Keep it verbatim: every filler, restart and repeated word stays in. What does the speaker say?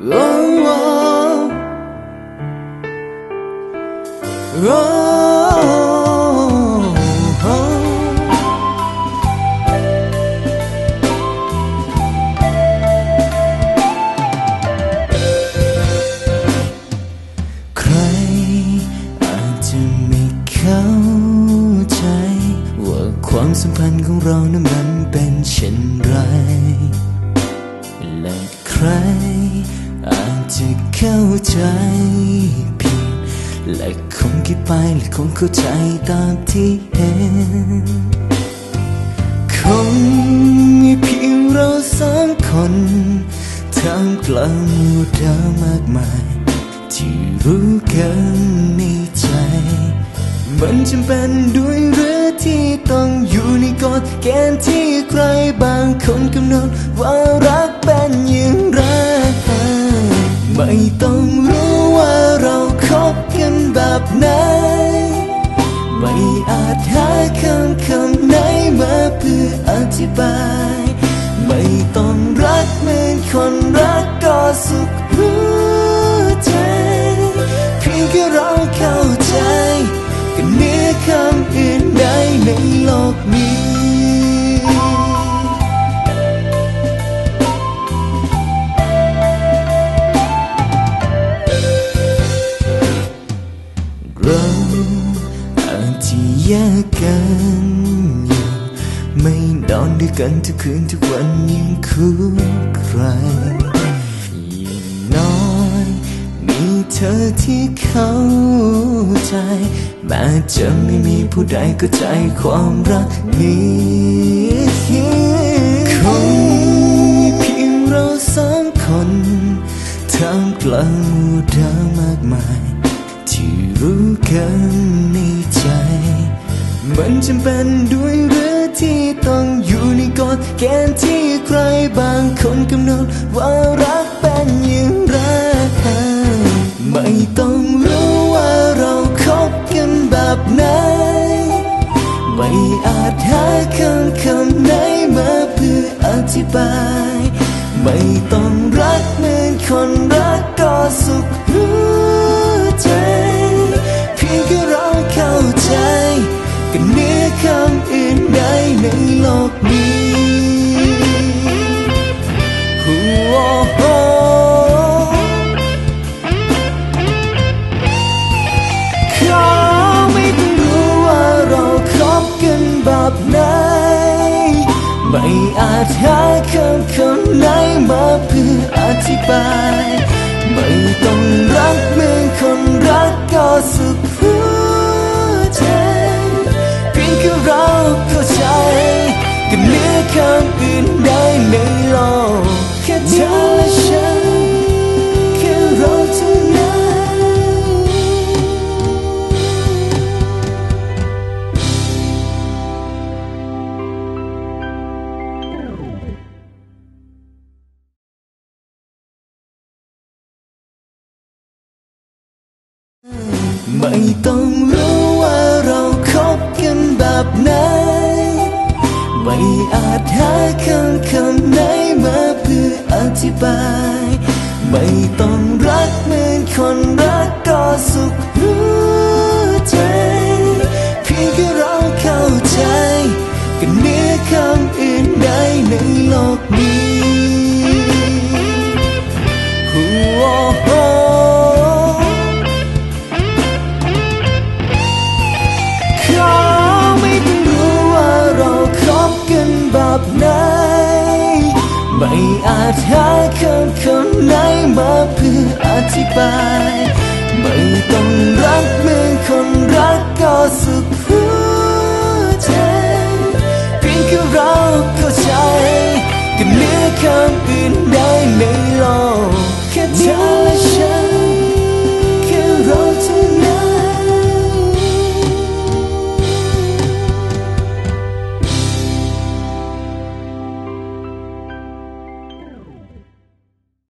โอ้โอ้ใครอาจจะไม่เข้าใจว่าความสัมพันธ์ของเรานั้นมันเป็นเช่นไรและใครอาจจะเข้าใจผิดและคงคิดไปและคงเข้าใจตามที่เห็นคงมีเพียงเราสองคนท่ามกลางหมู่ดาวมากมายที่รู้กันในใจมันจำเป็นด้วยหรือที่ต้องอยู่ในกฎเกณฑ์ที่ใครบางคนกำหนดว่ารักเป็นอย่างไรไม่ต้องรู้ว่าเราคบกันแบบไหนไม่อาจหาคำคำไหนมาเพื่ออธิบายไม่ต้องรักเหมือนคนรักก็สุขหัวใจเพียงแค่เราเข้าใจกันเหนือคำอื่นใดในโลกนี้เราอาจจะแยกกันอยู่ไม่นอนด้วยกันทุกคืนทุกวันยังคู่ใครอย่างน้อยมีเธอที่เข้าใจแม้จะไม่มีผู้ใดเข้าใจความรักนี้คงมีเพียงเราสองคนท่ามกลางหมู่ดาวมากมายที่รู้กันในใจมันจำเป็นด้วยหรือที่ต้องอยู่ในกฎเกณฑ์ที่ใครบางคนกำหนดว่ารักเป็นอย่างไรไม่ต้องรู้ว่าเราคบกันแบบไหนไม่อาจหาคำคำไหนมาเพื่ออธิบายไม่ต้องรักเหมือนคนรักก็สุขหัวใจเพียงแค่เราเข้าใจกันเหนือคำอื่นใดในโลกนี้หัวเขาไม่ต้องรู้ว่าเราคบกันแบบไหนไม่อาจหาคำคำไหนมาเพื่ออธิบายไม่ต้องรักเหมือนคนรักก็สุขหัวใจเพียงแค่เราเข้าใจกันเหนือคำอื่นใดในโลกแค่เธอและฉันแค่เราเท่านั้นไม่ต้องรู้ว่าเราคบกันแบบไหนไม่อาจหาคำคำไหนมาเพื่ออธิบายไม่ต้องรักเหมือนคนรักก็สุขหัวใจเพียงแค่เราเข้าใจกันเหนือคำอื่นใดในโลกนี้หัวแบบไหนไม่อาจหาคำคำไหนมาเพื่ออธิบายไม่ต้องรักเหมือนคนรักก็สุขหัวใจเพียงแค่เราเข้าใจ